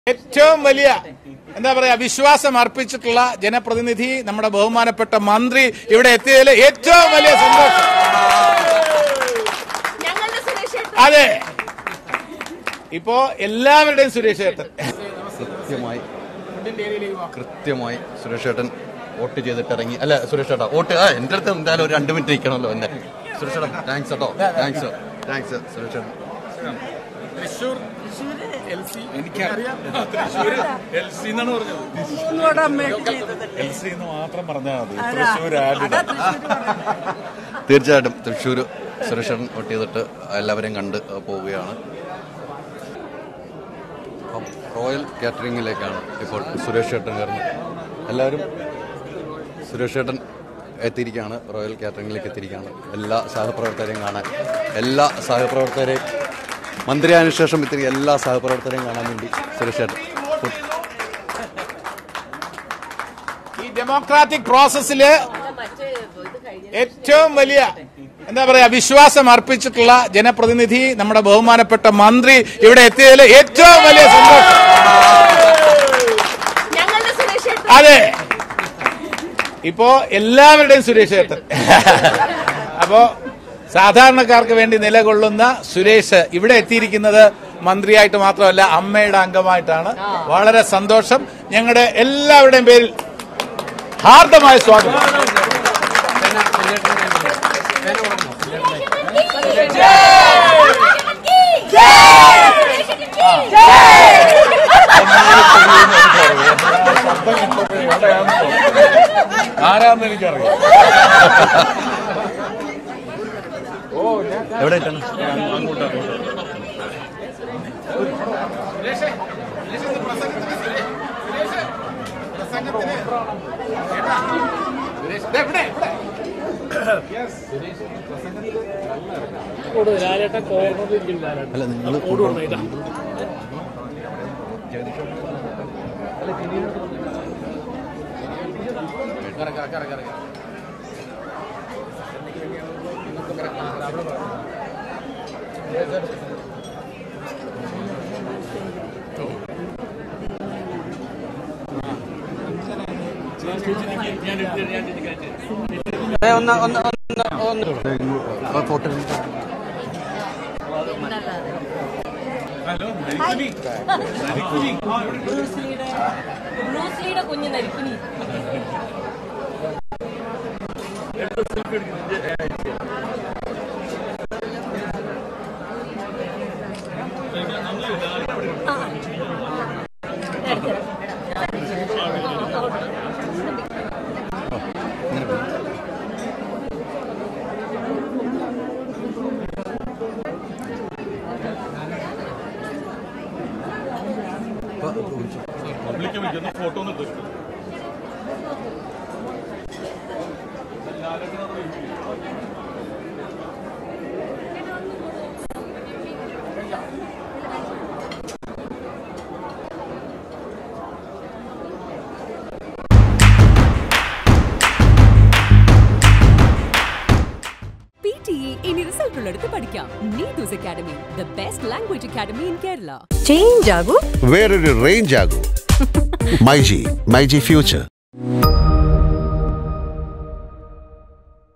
ഏറ്റവും വലിയ എന്താ പറയാ വിശ്വാസം അർപ്പിച്ചിട്ടുള്ള ജനപ്രതിനിധി നമ്മുടെ ബഹുമാനപ്പെട്ട മന്ത്രി ഇവിടെ എത്തിയതിൽ ഏറ്റവും വലിയ സന്തോഷം. അതെ, ഇപ്പോ എല്ലാവരുടെയും സുരേഷ് ഏട്ടൻ കൃത്യമായി സുരേഷ് ഏട്ടൻ വോട്ട് ചെയ്തിട്ട് ഇറങ്ങി. അല്ല സുരേഷ് ഏട്ടാ വോട്ട് എന്റെ അടുത്ത് എന്തായാലും ഒരു 2 മിനിറ്റ് ഇരിക്കണമല്ലോ എന്നെ. സുരേഷ് ഏട്ടൻ താങ്ക്സ് കേട്ടോ, താങ്ക്സ് സുരേഷ് ഏട്ടൻ. തീർച്ചയായിട്ടും തൃശ്ശൂർ സുരേഷ് ഏട്ടൻ വോട്ട് ചെയ്തിട്ട് എല്ലാവരെയും കണ്ട് പോവുകയാണ്. റോയൽ കാറ്ററിംഗിലേക്കാണ് ഇപ്പോൾ സുരേഷ് ഏട്ടൻ കയറുന്നത്. എല്ലാവരും സുരേഷ് ഏട്ടൻ എത്തിയിരിക്കുകയാണ്, റോയൽ കാറ്ററിംഗിലേക്ക് എത്തിയിരിക്കുകയാണ്. എല്ലാ സഹപ്രവർത്തകരെയും കാണാൻ, എല്ലാ സഹപ്രവർത്തകരെയും മന്ത്രിയായതിനു ശേഷം ഇത്തിരി എല്ലാ സഹപ്രവർത്തകരെയും കാണാൻ വേണ്ടി സുരേഷ് ഏട്ടൻ ഈ ഡെമോക്രാറ്റിക് പ്രോസസ്സില് ഏറ്റവും വലിയ എന്താ പറയാ വിശ്വാസം അർപ്പിച്ചിട്ടുള്ള ജനപ്രതിനിധി നമ്മുടെ ബഹുമാനപ്പെട്ട മന്ത്രി ഇവിടെ എത്തിയതിൽ ഏറ്റവും വലിയ സന്തോഷം. അതെ, ഇപ്പോ എല്ലാവരുടെയും സുരേഷ് ഏട്ടൻ. അപ്പോ സാധാരണക്കാർക്ക് വേണ്ടി നിലകൊള്ളുന്ന സുരേഷ് ഇവിടെ എത്തിയിരിക്കുന്നത് മന്ത്രിയായിട്ട് മാത്രമല്ല അമ്മയുടെ അംഗമായിട്ടാണ്. വളരെ സന്തോഷം. ഞങ്ങളുടെ എല്ലാവരുടെയും പേരിൽ ഹാർദമായ സ്വാഗതം. ആരാന്ന് എനിക്കറിയാം. എവിടെ ഇട്ടാണ് അല്ല നിങ്ങൾ ബ്രൂസ്ലിയുടെ കുഞ്ഞ് നരിക്കുനി. ഫോട്ടോ ഇനി റിസൾട്ട് ഉള്ളടുത്ത് പഠിക്കാം. Neethu's academy, the best language academy in Kerala. Change ആകൂ, വേറൊരു റേഞ്ച് ആകൂ. മൈജി ഫ്യൂച്ചർ.